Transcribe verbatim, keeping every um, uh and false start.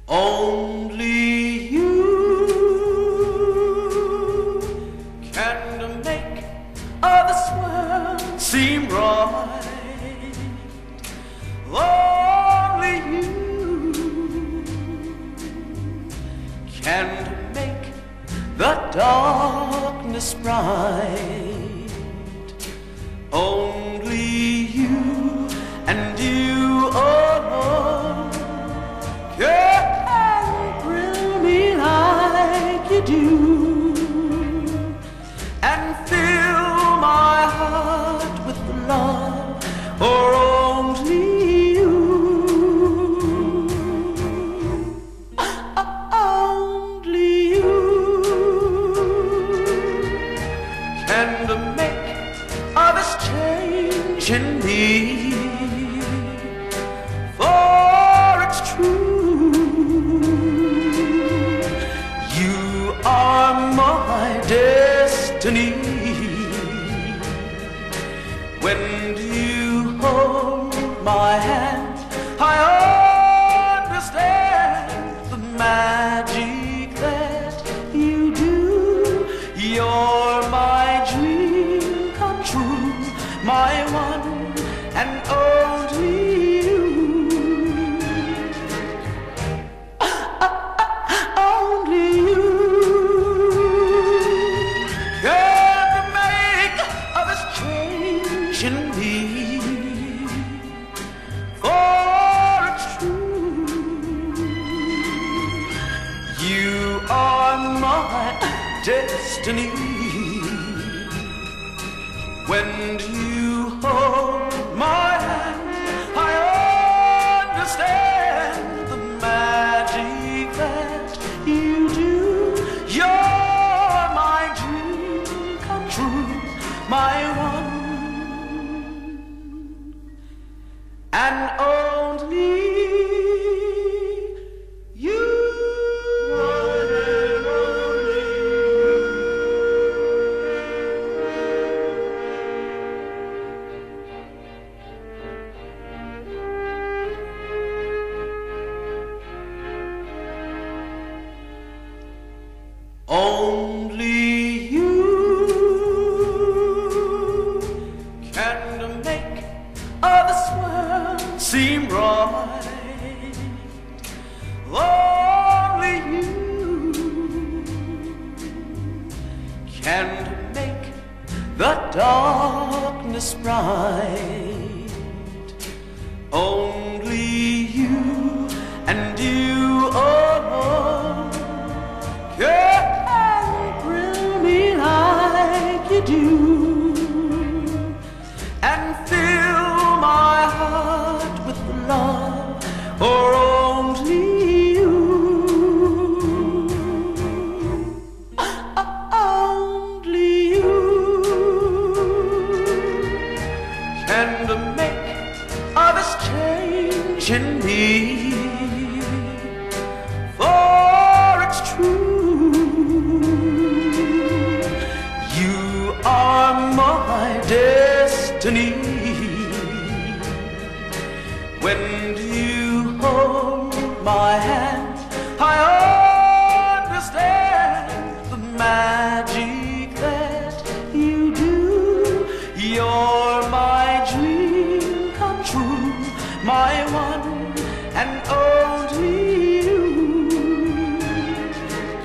Only you can make this world seem right. Only you can make the darkness bright. Only you and you alone can thrill me like you do, and fill my heart with love for only you. Only you can make this change in me, for it's true, you are my destiny. When you hold my hand, I understand the magic that you do. You're my dream come true, my one and only you. Only you can make this change in me, for it's true, you are my destiny. When you hold my hand, I understand the magic that you do. You're my dream come true, my one and only you. Only you can make this world seem right. Only you can make the darkness bright. Only you and you alone can thrill me like you do, and fill my heart with love for only you. Only you can make this change in me, for it's true, you are my destiny. When you hold my hand, I understand the magic that you do. You're my dream come true, my one and